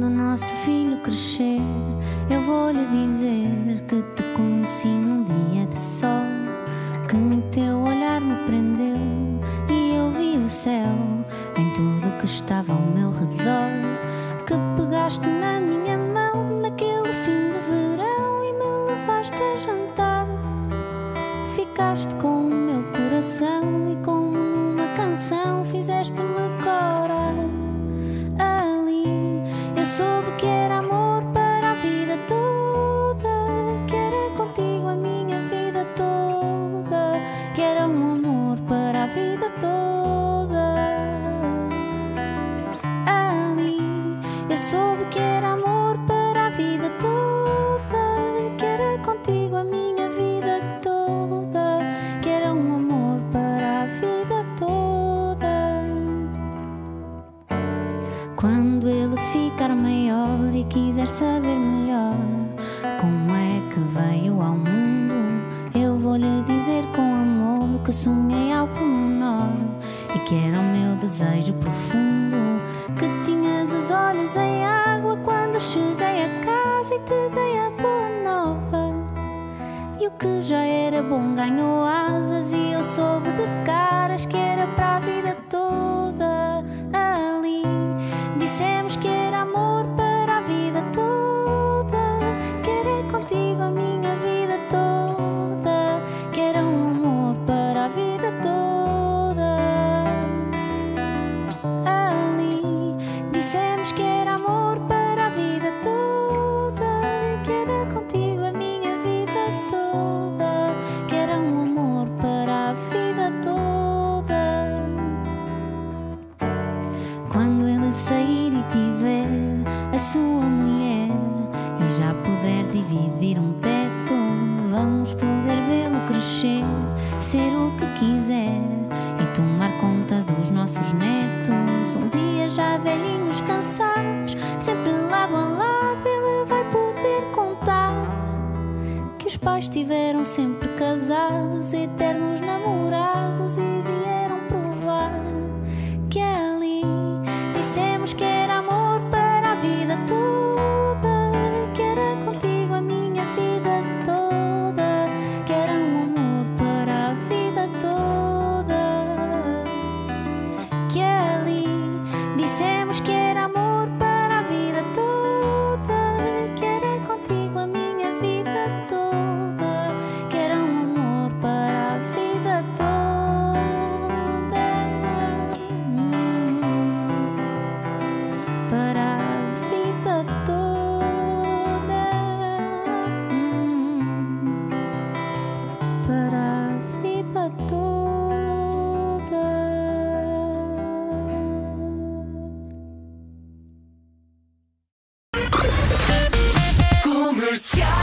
o nosso filho crescer, eu vou-lhe dizer que te conheci num dia de sol, que o teu olhar me prendeu e eu vi o céu em tudo que estava ao meu redor, que pegaste na minha mão naquele fim de verão e me levaste a jantar. Ficaste com o meu coração e como numa canção fizeste-me corar. Ali eu soube que era amor para a vida toda, que era contigo a minha vida toda, que era um amor para a vida toda. Ali eu soube que era amor para a vida toda, que era contigo a minha vida toda, que era um amor para a vida toda. Quando ele ficar maior e quiser saber melhor como é que veio ao mundo, eu vou-lhe dizer com amor que sonhei ao pormenor e que era o meu desejo profundo, que tinhas os olhos em água quando cheguei a casa e te dei a boa nova. E o que já era bom ganhou asas e eu soube de caras que era para a vida toda. Ali dissemos que era amor para a vida toda, que era contigo a minha vida toda, que era um amor para a vida toda. Ali dissemos que era amor para a vida toda, que era contigo a minha vida toda, que era um amor para a vida toda. Quando ele sair e tiver a sua mulher e já puder dividir um teto, vamos poder vê-lo crescer, ser o que quiser e tomar conta dos nossos netos. Um dia já velhinhos cansados, sempre lado a lado, ele vai poder contar que os pais estiveram sempre casados, eternos namorados, e vieram provar que ali dissemos que era amor para a vida toda, que era contigo a minha vida toda, que era um amor para a vida toda. Que ali dissemos que era amor para a vida toda, que era contigo a minha vida toda, que era um amor para a vida toda. Para a vida toda. Para a vida toda. Comercial.